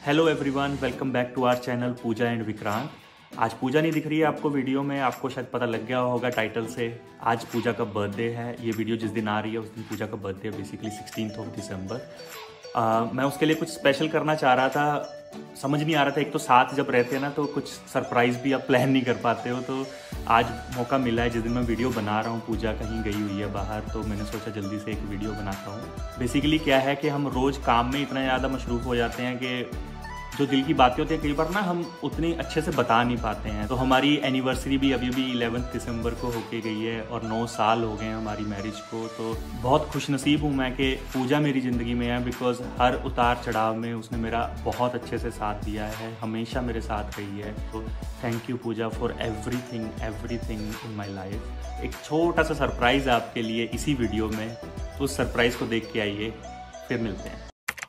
Hello everyone, welcome back to our channel Pooja and Vikrant. आज पूजा नहीं दिख रही है आपको वीडियो में, आपको शायद पता लग गया होगा टाइटल से। आज पूजा का बर्थडे है। ये वीडियो जिस दिन आ रही है उस दिन पूजा का बर्थडे है, बेसिकली 16 दिसंबर। मैं उसके लिए कुछ स्पेशल करना चाह रहा था, समझ नहीं आ रहा था। एक तो साथ जब रहते हैं ना तो कुछ सरप्राइज़ भी आप प्लान नहीं कर पाते हो। तो आज मौका मिला है, जिस दिन मैं वीडियो बना रहा हूँ, पूजा कहीं गई हुई है बाहर, तो मैंने सोचा जल्दी से एक वीडियो बनाता हूँ। बेसिकली क्या है कि हम रोज़ काम में इतना ज़्यादा मशरूफ़ हो जाते हैं कि जो दिल की बातें होती है कई बार ना हम उतनी अच्छे से बता नहीं पाते हैं। तो हमारी एनिवर्सरी भी अभी 11 दिसंबर को होके गई है और 9 साल हो गए हैं हमारी मैरिज को। तो बहुत खुशनसीब हूँ मैं कि पूजा मेरी ज़िंदगी में है, बिकॉज हर उतार चढ़ाव में उसने मेरा बहुत अच्छे से साथ दिया है, हमेशा मेरे साथ रही है। तो thank you Pooja for everything in my life. एक छोटा सा सरप्राइज़ आपके लिए इसी वीडियो में, उस सरप्राइज़ को देख के आइए, फिर मिलते हैं।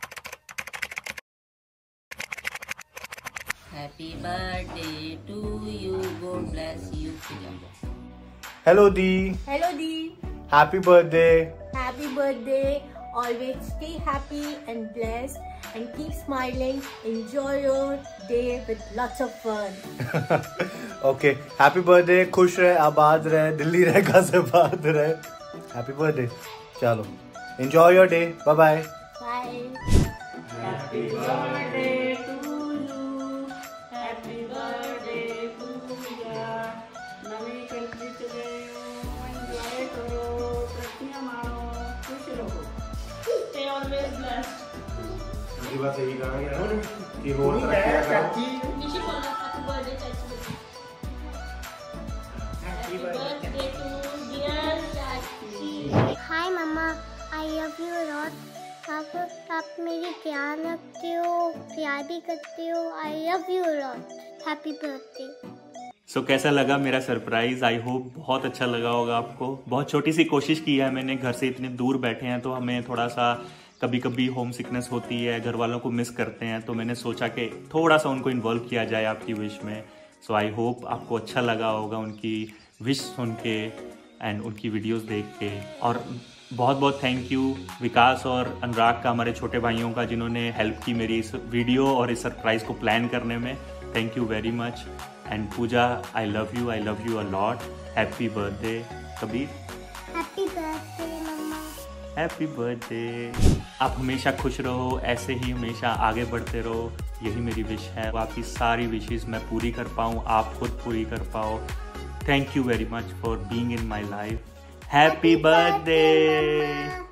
Happy birthday to you, God bless you. Hello Dee. Hello Dee. Happy birthday. Happy birthday. Always stay happy and blessed and keep smiling. Enjoy your day with lots of fun. Okay. Happy birthday. खुश रहे, आबाद रहे, दिल्ली रहे, गाजियाबाद रहे. Happy birthday. चलो. Enjoy your day. Bye bye. Bye. Happy birthday to you. Happy birthday Pooja. नवी country चले enjoy करो, प्रतियां मारो, खुश रहो. Stay always blessed. ये बात सही कहा यार कि वो चाची निशी बोला हैप्पी बर्थडे चाची. हैप्पी बर्थडे टू डियर चाची. Hi mamma, I love you lot. आप मेरी ख्याल रखते हो, प्यार भी करते हो। I love you lot. Happy birthday. So कैसा लगा मेरा सरप्राइज़? आई होप बहुत अच्छा लगा होगा आपको। बहुत छोटी सी कोशिश की है मैंने, घर से इतने दूर बैठे हैं तो हमें थोड़ा सा कभी कभी होम सिकनेस होती है, घर वालों को मिस करते हैं, तो मैंने सोचा कि थोड़ा सा उनको इन्वॉल्व किया जाए आपकी विश में। सो आई होप आपको अच्छा लगा होगा उनकी विश सुन के एंड उनकी वीडियोस देख के। और बहुत बहुत थैंक यू विकास और अनुराग का, हमारे छोटे भाइयों का, जिन्होंने हेल्प की मेरी इस वीडियो और इस सरप्राइज़ को प्लान करने में। Thank you very much. And Pooja, I love you a lot. Happy birthday Kabir. Happy birthday mamma. Happy birthday. आप हमेशा खुश रहो, ऐसे ही हमेशा आगे बढ़ते रहो, यही मेरी विश है। आपकी सारी विशेज़ मैं पूरी कर पाऊँ, आप खुद पूरी कर पाओ। Thank you very much for being in my life. Happy birthday.